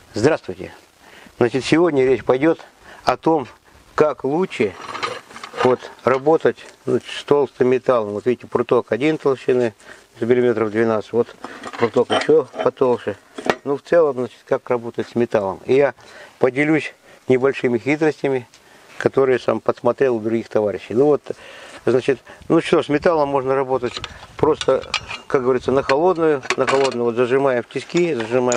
Здравствуйте. Значит, сегодня речь пойдет о том, как лучше работать с толстым металлом. Вот видите, пруток 1 толщины, миллиметров 12. Вот пруток еще потолще. Ну, в целом, значит, как работать с металлом. И я поделюсь небольшими хитростями, которые сам подсмотрел у других товарищей. Ну вот, значит, ну что, с металлом можно работать просто, как говорится, на холодную. На холодную вот зажимаем в тиски,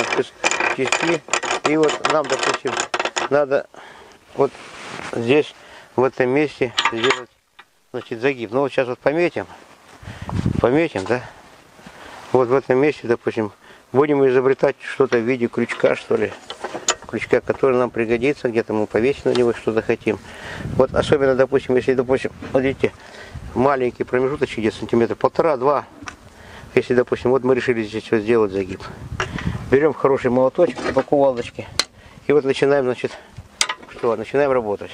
И вот нам, допустим, надо вот здесь, в этом месте сделать, значит, загиб. Ну вот сейчас вот пометим, да. Вот в этом месте, допустим, будем изобретать что-то в виде крючка, что ли. Крючка, который нам пригодится, где-то мы повесим на него, что-то хотим. Вот особенно, допустим, если, допустим, вот видите, маленький промежуточек, где сантиметра 1,5-2. Если, допустим, вот мы решили здесь вот сделать загиб. Берем хороший молоточек по кувалдочке. И вот начинаем, значит, начинаем работать.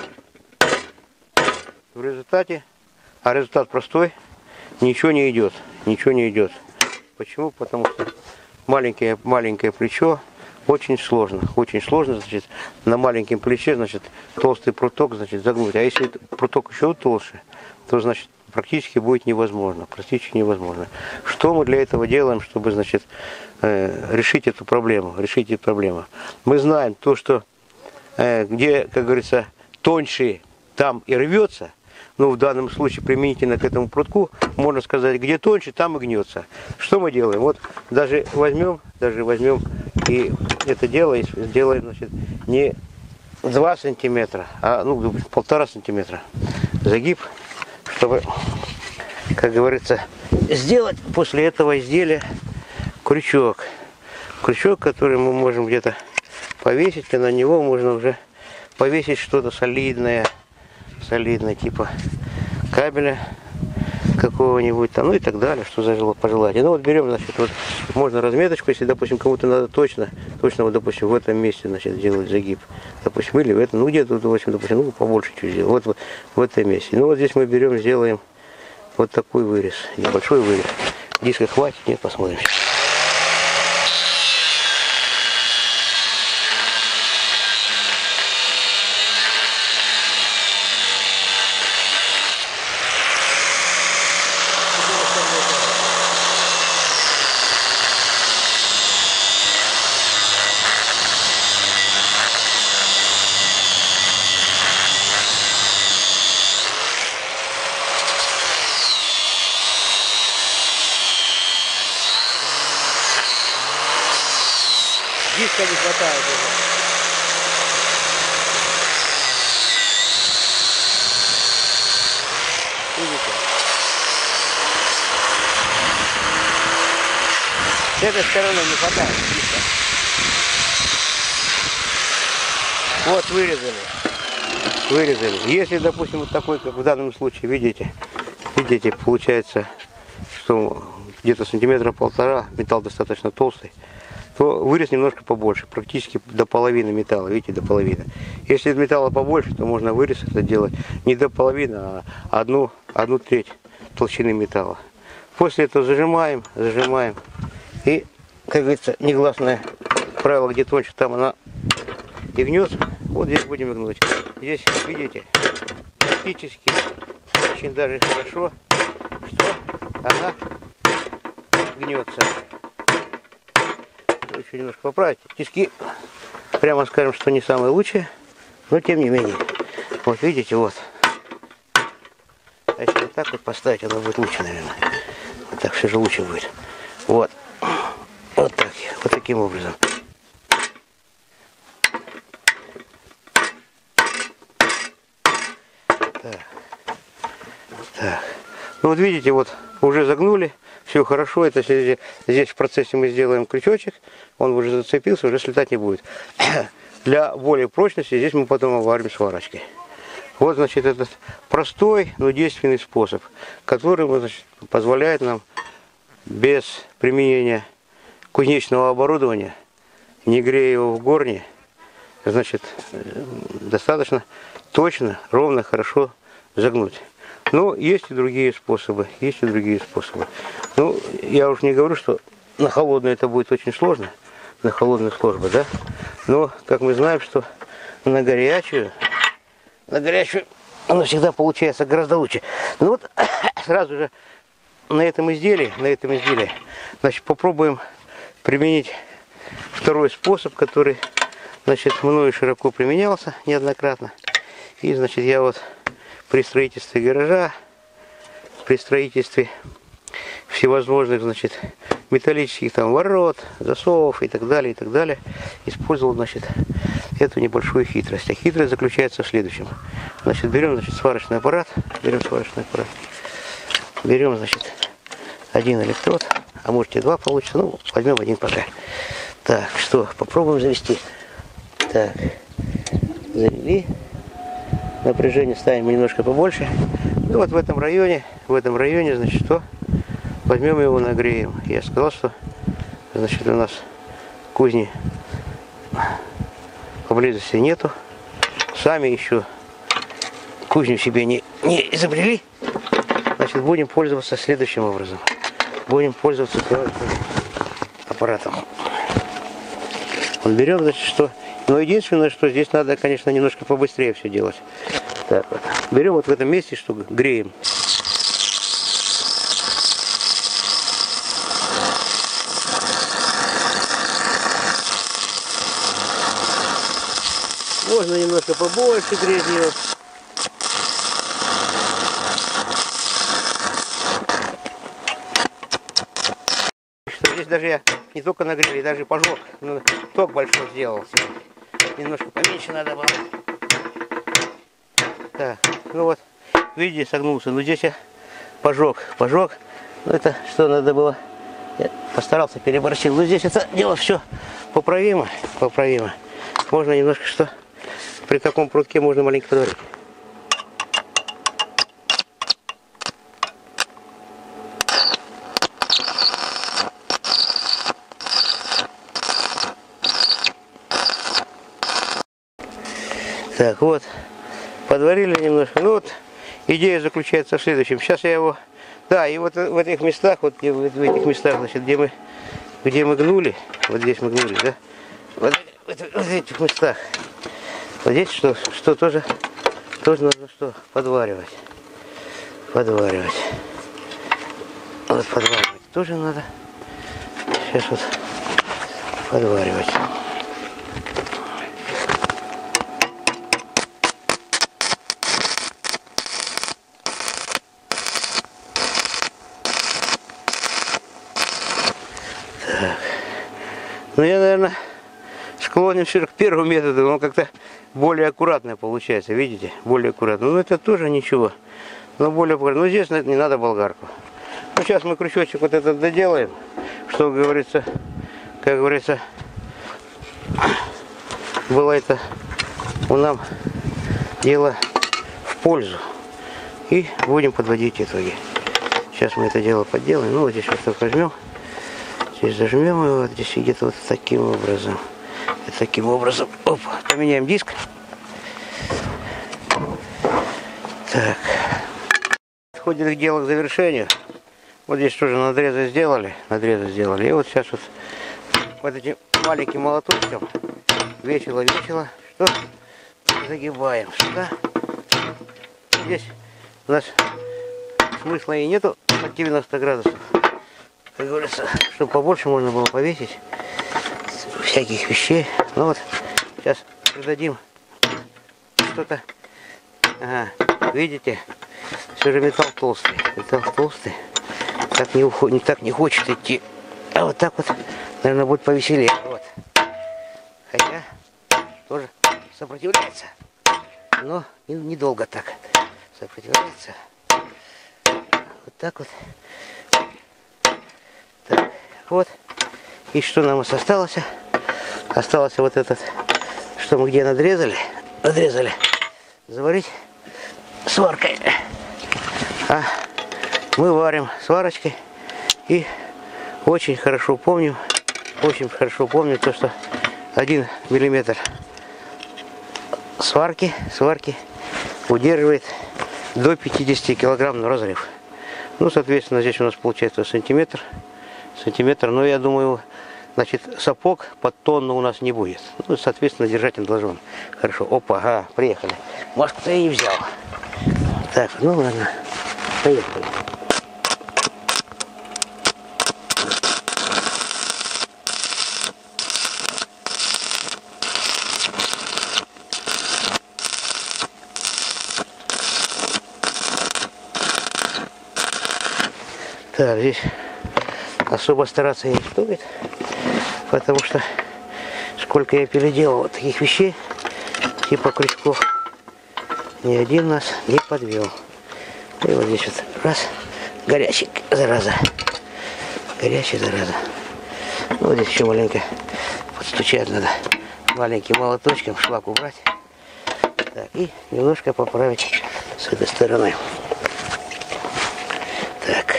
В результате, а результат простой, ничего не идет. Почему? Потому что маленькое плечо. Очень сложно, значит, на маленьком плече, значит, толстый пруток, значит, загнуть. А если пруток еще толще, то, значит, практически будет невозможно. Что мы для этого делаем, чтобы, значит, решить эту проблему? Мы знаем то, что где, как говорится, тоньше, там и рвется. Ну, в данном случае применительно к этому прутку, можно сказать, где тоньше, там и гнется. Что мы делаем? Вот даже возьмем и это делаем, значит, не 2 сантиметра, а 1,5 сантиметра загиб, чтобы, как говорится, сделать после этого изделия крючок. Крючок, который мы можем где-то повесить, и на него можно уже повесить что-то солидное, типа кабеля какого-нибудь там, ну и так далее, что по желанию. Ну вот берем, значит, вот можно разметочку, если, допустим, кому-то надо точно вот, допустим, в этом месте, значит, делать загиб, допустим, или в этом, ну где-то, допустим, побольше чуть сделать, вот в этом месте. Ну вот здесь мы берем, сделаем вот такой вырез, небольшой вырез. Диска хватит, нет, посмотрим. Диска не хватает уже. Видите? С этой стороны не хватает диска. Вот вырезали. Если, допустим, вот такой, как в данном случае, видите, получается, что где-то сантиметра 1,5, металл достаточно толстый, то вырез немножко побольше, практически до половины металла, видите, до половины. Если металла побольше, то можно вырез это делать не до половины, а одну треть толщины металла. После этого зажимаем, и, как говорится, негласное правило, где тоньше, там она и гнется. Вот здесь будем гнуть. Здесь, видите, практически очень даже хорошо, что она гнется. Еще немножко поправить. Тиски, прямо скажем, что не самые лучшие, но тем не менее. Вот видите, вот. А если вот так вот поставить, оно будет лучше, наверное. Вот так все же лучше будет. Вот. Вот так. Вот таким образом. Так. Ну вот видите, вот уже загнули. Все хорошо, это здесь в процессе мы сделаем крючочек, он уже зацепился, уже слетать не будет. Для более прочности здесь мы потом обварим сварочкой. Вот, значит, этот простой, но действенный способ, который, значит, позволяет нам без применения кузнечного оборудования, не грея его в горне, значит, достаточно точно, ровно, хорошо загнуть. Но есть и другие способы, Ну, я уж не говорю, что на холодную это будет очень сложно, на холодную сложбу, да? Но, как мы знаем, что на горячую оно всегда получается гораздо лучше. Ну вот, сразу же на этом изделии, значит, попробуем применить второй способ, который, значит, мною широко применялся неоднократно. И, значит, я вот при строительстве гаража, при строительстве всевозможных, значит, металлических там ворот, засовов и так далее, использовал, значит, эту небольшую хитрость. А хитрость заключается в следующем. Значит, берем, значит, сварочный аппарат, берем, значит, один электрод, а может и два получится, ну, возьмем один пока. Так, что, попробуем завести. Так, завели. Напряжение ставим немножко побольше. Ну вот в этом районе, значит, что? Возьмем его, нагреем. Я сказал, что, значит, у нас кузни поблизости нету. Сами еще кузню себе не изобрели. Значит, будем пользоваться следующим образом. Будем пользоваться аппаратом. Вот берем, значит, что... Но единственное, что здесь надо, конечно, немножко побыстрее все делать. Так вот. Берем вот в этом месте, что греем. Можно немножко побольше греть ее. Здесь даже я не только нагрел, даже пожег. Ну, ток большой сделал. Немножко поменьше надо было. Так, ну вот, видите, согнулся. Но здесь я пожег. Ну это что надо было? Я постарался, переборщил. Но здесь это дело все поправимо. Можно немножко что? При таком прутке можно маленько подварить. Так, вот, подварили немножко. Ну вот, идея заключается в следующем. Сейчас я его... Да, и вот в этих местах, вот в этих местах, значит, где мы гнули, вот здесь мы гнули, да? Вот в этих местах. Вот здесь что тоже нужно что? Подваривать. Вот подваривать тоже надо. Сейчас вот подваривать. Ну, я, наверное, склонен все к первому методу, он как-то более аккуратно получается, видите? Более аккуратно. Ну, это тоже ничего, но более аккуратно. Но здесь не надо болгарку. Ну, сейчас мы крючочек вот этот доделаем, что, как говорится, было это у нам дело в пользу. И будем подводить итоги. Сейчас мы это дело подделаем. Ну, вот здесь вот так возьмем. Здесь зажмем его, вот здесь где-то вот таким образом. И таким образом. Оп, поменяем диск. Так. Подходит дело к завершению. Вот здесь тоже надрезы сделали. И вот сейчас вот этим маленьким молоточком весело, что загибаем сюда. Здесь у нас смысла и нету от 90 градусов. Как говорится, чтобы побольше можно было повесить всяких вещей. Ну вот, сейчас придадим что-то. Ага, видите, все же металл толстый. Так не хочет идти. А вот так вот, наверное, будет повеселее. Вот. Хотя тоже сопротивляется. Но недолго так сопротивляется. Вот так вот. Так, вот. И что нам осталось? Осталось вот этот, что мы где надрезали, заварить сваркой. А мы варим сварочкой. И очень хорошо помню то, что 1 миллиметр сварки удерживает до 50 килограмм на разрыв. Ну, соответственно, здесь у нас получается сантиметр, но я думаю, значит, сапог под тонну у нас не будет. Ну, соответственно, держатель должен. Хорошо. Опа, ага, приехали. Маску-то я не взял. Так, ну ладно. Поехали. Так, здесь особо стараться не стоит, потому что сколько я переделал вот таких вещей, типа крючков, ни один нас не подвел. И вот здесь вот раз, горячий, зараза, горячий, зараза. Ну, вот здесь еще маленько подстучать надо, маленьким молоточком шлак убрать. Так, и немножко поправить с этой стороны. Так.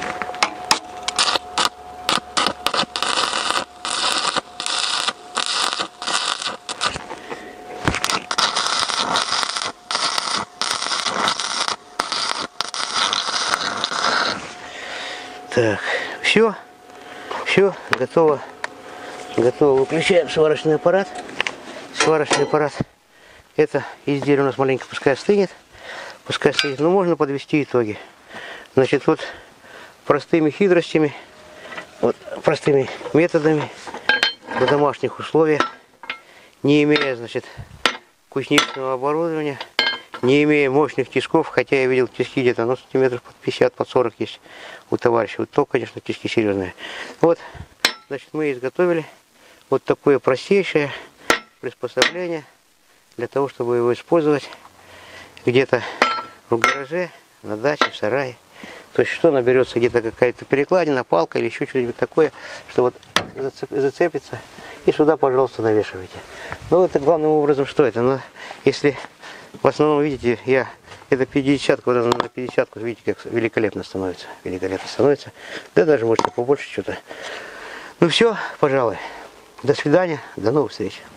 Так, все, готово. Готово. Выключаем сварочный аппарат. Сварочный аппарат. Это изделие у нас маленько пускай остынет. Пускай стоит. Но можно подвести итоги. Значит, вот простыми хитростями, вот простыми методами, в домашних условиях, не имея, значит, кузнечного оборудования, не имея мощных тисков, хотя я видел тиски где-то, ну, сантиметров под 50, под 40 есть у товарища. Вот то, конечно, тиски серьезные. Вот, значит, мы изготовили вот такое простейшее приспособление для того, чтобы его использовать где-то в гараже, на даче, в сарае. То есть, что наберется где-то какая-то перекладина, палка или еще что-нибудь такое, что вот зацепится, и сюда, пожалуйста, навешивайте. Ну, это главным образом, что это? Ну, если в основном, видите, это 50-ка, вот на 50-ку, видите, как великолепно становится. Великолепно становится. Да даже, может, побольше что-то. Ну все, пожалуй. До свидания, до новых встреч.